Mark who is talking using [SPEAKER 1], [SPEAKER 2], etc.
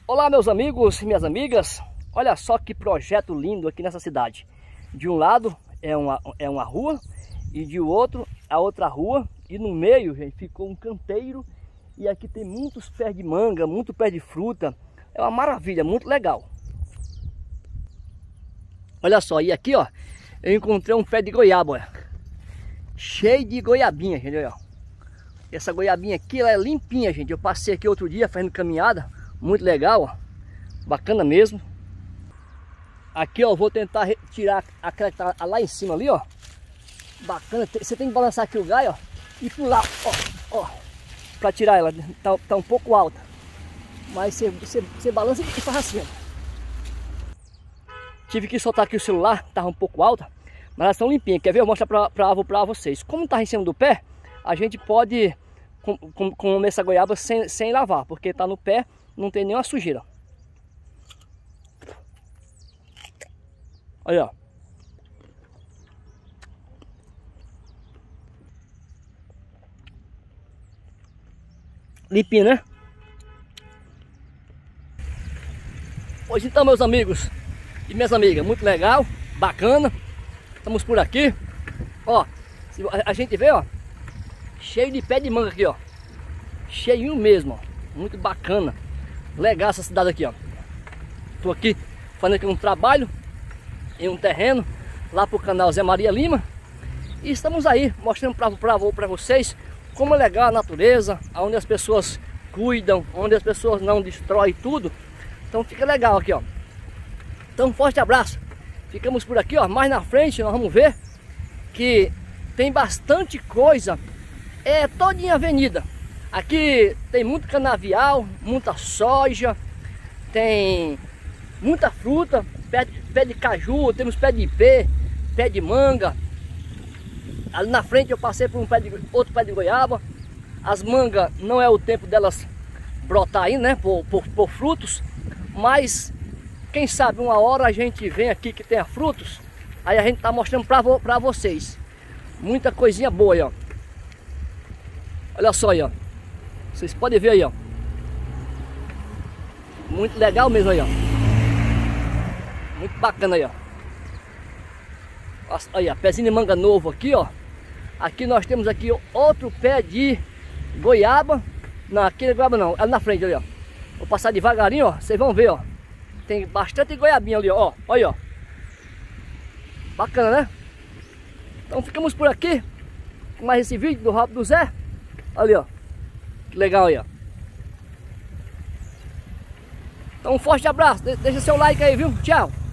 [SPEAKER 1] Olá meus amigos e minhas amigas, olha só que projeto lindo aqui nessa cidade. De um lado é uma rua e de outro a outra rua, e no meio, gente, ficou um canteiro, e aqui tem muitos pés de manga, muito pé de fruta. É uma maravilha, muito legal. Olha só, e aqui ó, eu encontrei um pé de goiaba, olha, cheio de goiabinha, gente, olha. Essa goiabinha aqui, ela é limpinha, gente. Eu passei aqui outro dia fazendo caminhada, muito legal, ó, bacana mesmo. Aqui ó, eu vou tentar tirar aquela que tá lá em cima ali, ó, bacana. Você tem que balançar aqui o galho, ó, e pular, ó, pra tirar ela. Tá um pouco alta, mas você balança e faz assim, ó. Tive que soltar aqui o celular, tava um pouco alta, mas elas estão limpinhas. Quer ver? Eu vou mostrar pra vocês. Como tá em cima do pé, a gente pode comer essa goiaba sem lavar, porque tá no pé, não tem nenhuma sujeira. Olha, ó. Limpinho, né? Pois então, meus amigos e minhas amigas, muito legal, bacana. Estamos por aqui. Ó, a gente vê, ó, cheio de pé de manga aqui, ó. Cheinho mesmo, ó. Muito bacana. Legal essa cidade aqui, ó. Tô aqui fazendo aqui um trabalho em um terreno lá pro canal Zé Maria Lima. E estamos aí mostrando pra vocês como é legal a natureza, onde as pessoas cuidam, onde as pessoas não destroem tudo. Então fica legal aqui, ó. Então um forte abraço. Ficamos por aqui, ó. Mais na frente nós vamos ver que tem bastante coisa. É toda em avenida. Aqui tem muito canavial, muita soja, tem muita fruta, pé de caju, temos pé de ipê, pé de manga. Ali na frente eu passei por outro pé de goiaba. As mangas não é o tempo delas brotar ainda, né, por frutos, mas quem sabe uma hora a gente vem aqui que tenha frutos, aí a gente tá mostrando pra vocês. Muita coisinha boa aí, ó. Olha só aí, ó. Vocês podem ver aí, ó. Muito legal mesmo aí, ó. Muito bacana aí, ó. Olha, pezinho de manga novo aqui, ó. Aqui nós temos aqui outro pé de goiaba. Não, aqui não é goiaba não, é ali na frente ali, ó. Vou passar devagarinho, ó. Vocês vão ver, ó. Tem bastante goiabinha ali, ó. Olha, ó. Bacana, né? Então ficamos por aqui com mais esse vídeo do Rápido do Zé. Ali, ó. Que legal aí, ó. Então um forte abraço. Deixa seu like aí, viu? Tchau.